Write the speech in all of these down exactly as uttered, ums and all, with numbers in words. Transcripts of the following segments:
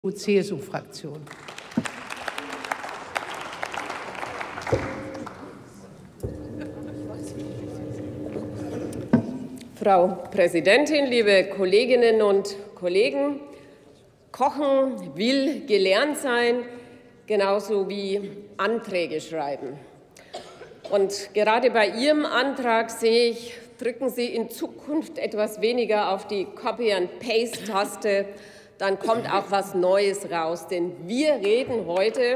C S U-Fraktion. Frau Präsidentin, liebe Kolleginnen und Kollegen! Kochen will gelernt sein, genauso wie Anträge schreiben. Und gerade bei Ihrem Antrag sehe ich, drücken Sie in Zukunft etwas weniger auf die Copy-and-Paste-Taste, dann kommt auch was Neues raus. Denn wir reden heute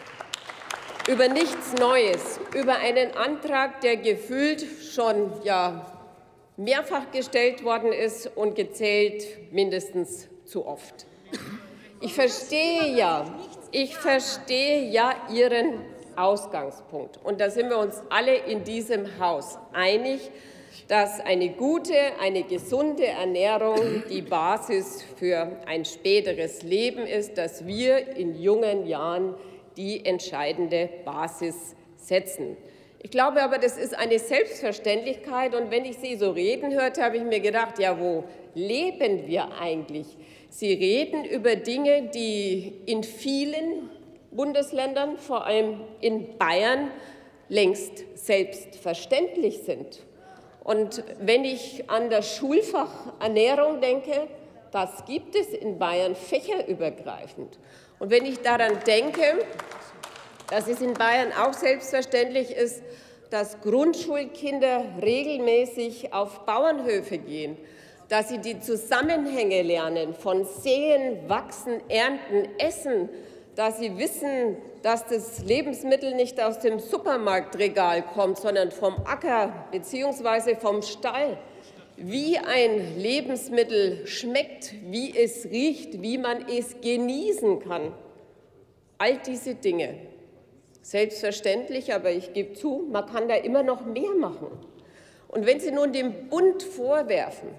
über nichts Neues, über einen Antrag, der gefühlt schon ja, mehrfach gestellt worden ist und gezählt mindestens zu oft. Ich verstehe ja, ich verstehe ja Ihren Ausgangspunkt. Und da sind wir uns alle in diesem Haus einig, dass eine gute, eine gesunde Ernährung die Basis für ein späteres Leben ist, dass wir in jungen Jahren die entscheidende Basis setzen. Ich glaube aber, das ist eine Selbstverständlichkeit. Und wenn ich Sie so reden hörte, habe ich mir gedacht, ja, wo leben wir eigentlich? Sie reden über Dinge, die in vielen Bundesländern, vor allem in Bayern, längst selbstverständlich sind. Und wenn ich an das Schulfach Ernährung denke, das gibt es in Bayern fächerübergreifend. Und wenn ich daran denke, dass es in Bayern auch selbstverständlich ist, dass Grundschulkinder regelmäßig auf Bauernhöfe gehen, dass sie die Zusammenhänge lernen von Säen, Wachsen, Ernten, Essen, dass sie wissen, dass das Lebensmittel nicht aus dem Supermarktregal kommt, sondern vom Acker bzw. vom Stall, wie ein Lebensmittel schmeckt, wie es riecht, wie man es genießen kann. All diese Dinge. Selbstverständlich, aber ich gebe zu, man kann da immer noch mehr machen. Und wenn Sie nun dem Bund vorwerfen,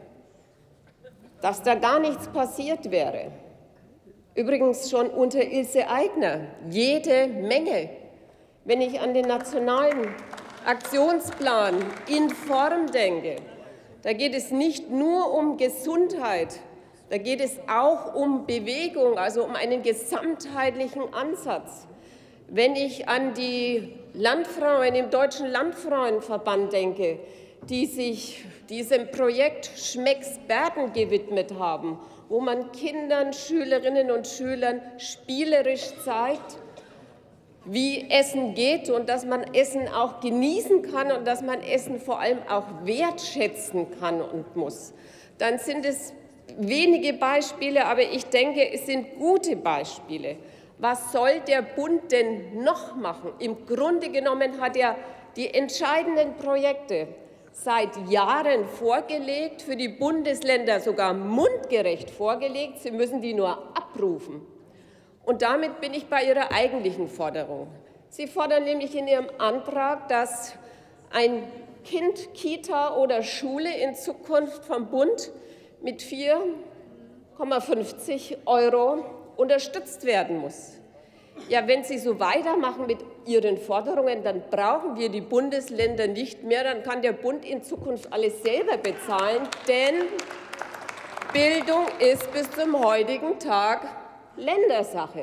dass da gar nichts passiert wäre, übrigens schon unter Ilse Aigner, jede Menge. Wenn ich an den nationalen Aktionsplan Inform denke, da geht es nicht nur um Gesundheit, da geht es auch um Bewegung, also um einen gesamtheitlichen Ansatz. Wenn ich an die Landfrauen im Deutschen Landfrauenverband denke, die sich diesem Projekt Schmecksbergen gewidmet haben, wo man Kindern, Schülerinnen und Schülern spielerisch zeigt, wie Essen geht und dass man Essen auch genießen kann und dass man Essen vor allem auch wertschätzen kann und muss. Dann sind es wenige Beispiele, aber ich denke, es sind gute Beispiele. Was soll der Bund denn noch machen? Im Grunde genommen hat er die entscheidenden Projekte seit Jahren vorgelegt, für die Bundesländer sogar mundgerecht vorgelegt. Sie müssen die nur abrufen. Und damit bin ich bei Ihrer eigentlichen Forderung. Sie fordern nämlich in Ihrem Antrag, dass ein Kind, Kita oder Schule in Zukunft vom Bund mit vier Komma fünfzig Euro unterstützt werden muss. Ja, wenn Sie so weitermachen mit Ihren Forderungen, dann brauchen wir die Bundesländer nicht mehr. Dann kann der Bund in Zukunft alles selber bezahlen, denn Bildung ist bis zum heutigen Tag Ländersache.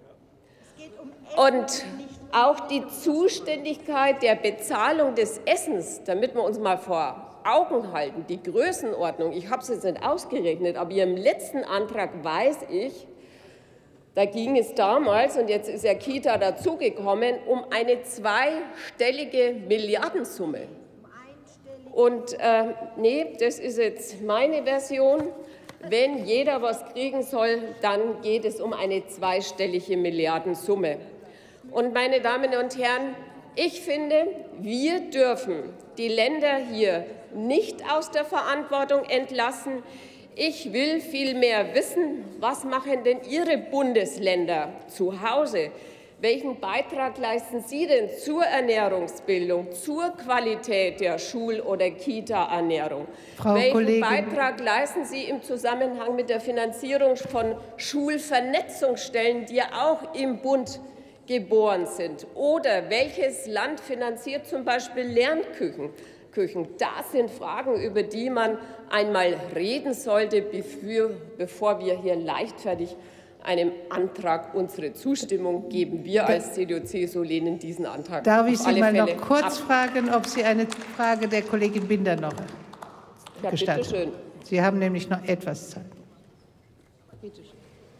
Und auch die Zuständigkeit der Bezahlung des Essens, damit wir uns mal vor Augen halten, die Größenordnung, ich habe es jetzt nicht ausgerechnet, aber Ihrem letzten Antrag weiß ich, da ging es damals, und jetzt ist ja Kita dazugekommen, um eine zweistellige Milliardensumme. Und äh, nee, das ist jetzt meine Version. Wenn jeder was kriegen soll, dann geht es um eine zweistellige Milliardensumme. Und meine Damen und Herren, ich finde, wir dürfen die Länder hier nicht aus der Verantwortung entlassen. Ich will vielmehr wissen, was machen denn Ihre Bundesländer zu Hause? Welchen Beitrag leisten Sie denn zur Ernährungsbildung, zur Qualität der Schul- oder Kita-Ernährung? Frau Welchen Kollegin. Beitrag leisten Sie im Zusammenhang mit der Finanzierung von Schulvernetzungsstellen, die ja auch im Bund geboren sind? Oder welches Land finanziert zum Beispiel Lernküchen? Das sind Fragen, über die man einmal reden sollte, bevor wir hier leichtfertig einem Antrag unsere Zustimmung geben. Wir als C D U C S U lehnen diesen Antrag Darf ich Sie mal Fälle noch kurz ab. fragen, ob Sie eine Frage der Kollegin Binder noch ja, gestatten? bitte schön. Sie haben nämlich noch etwas Zeit. Bitte schön.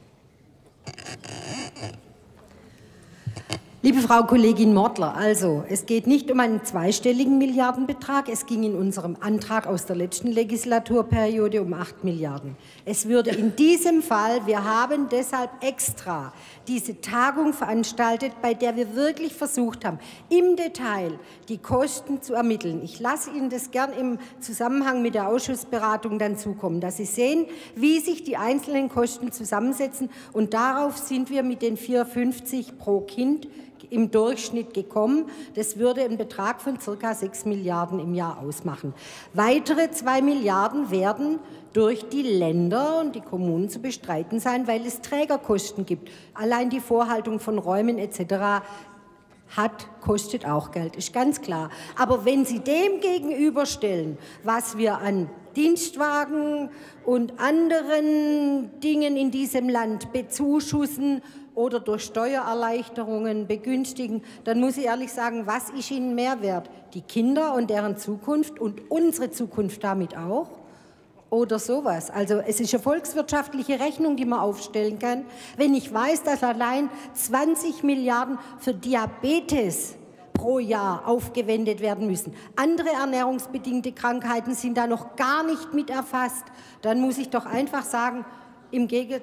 Liebe Frau Kollegin Mortler, also es geht nicht um einen zweistelligen Milliardenbetrag, es ging in unserem Antrag aus der letzten Legislaturperiode um acht Milliarden. Es würde in diesem Fall, wir haben deshalb extra diese Tagung veranstaltet, bei der wir wirklich versucht haben, im Detail die Kosten zu ermitteln. Ich lasse Ihnen das gern im Zusammenhang mit der Ausschussberatung dann zukommen, dass Sie sehen, wie sich die einzelnen Kosten zusammensetzen, und darauf sind wir mit den vier Euro fünfzig pro Kind im Durchschnitt gekommen. Das würde einen Betrag von ca. sechs Milliarden im Jahr ausmachen. Weitere zwei Milliarden werden durch die Länder und die Kommunen zu bestreiten sein, weil es Trägerkosten gibt. Allein die Vorhaltung von Räumen et cetera hat, kostet auch Geld, ist ganz klar. Aber wenn Sie dem gegenüberstellen, was wir an Dienstwagen und anderen Dingen in diesem Land bezuschussen oder durch Steuererleichterungen begünstigen, dann muss ich ehrlich sagen, was ist Ihnen mehr wert? Die Kinder und deren Zukunft und unsere Zukunft damit auch? Oder sowas. Also es ist eine volkswirtschaftliche Rechnung, die man aufstellen kann. Wenn ich weiß, dass allein zwanzig Milliarden für Diabetes pro Jahr aufgewendet werden müssen. Andere ernährungsbedingte Krankheiten sind da noch gar nicht mit erfasst. Dann muss ich doch einfach sagen, im Gegenteil,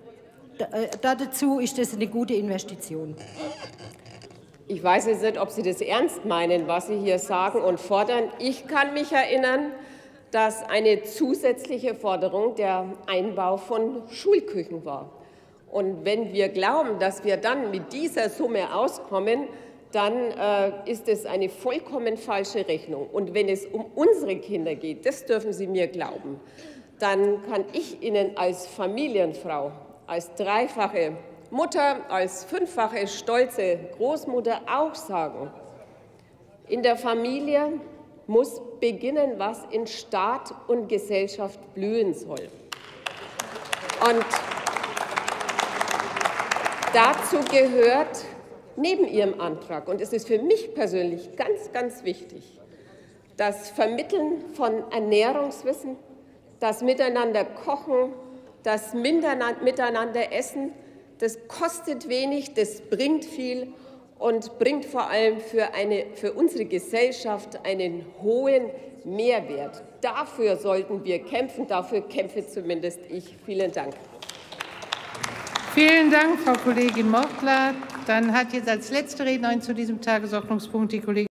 dazu ist das eine gute Investition. Ich weiß jetzt nicht, ob Sie das ernst meinen, was Sie hier sagen und fordern. Ich kann mich erinnern, dass eine zusätzliche Forderung der Einbau von Schulküchen war. Und wenn wir glauben, dass wir dann mit dieser Summe auskommen, dann äh, ist es eine vollkommen falsche Rechnung. Und wenn es um unsere Kinder geht, das dürfen Sie mir glauben, dann kann ich Ihnen als Familienfrau, als dreifache Mutter, als fünffache stolze Großmutter auch sagen, in der Familie muss beginnen, was in Staat und Gesellschaft blühen soll. Und dazu gehört neben Ihrem Antrag, und es ist für mich persönlich ganz, ganz wichtig, das Vermitteln von Ernährungswissen, das Miteinander kochen, das Miteinander essen, das kostet wenig, das bringt viel und bringt vor allem für, eine, für unsere Gesellschaft einen hohen Mehrwert. Dafür sollten wir kämpfen, dafür kämpfe zumindest ich. Vielen Dank. Vielen Dank, Frau Kollegin Mortler. Dann hat jetzt als letzte Rednerin zu diesem Tagesordnungspunkt die Kollegin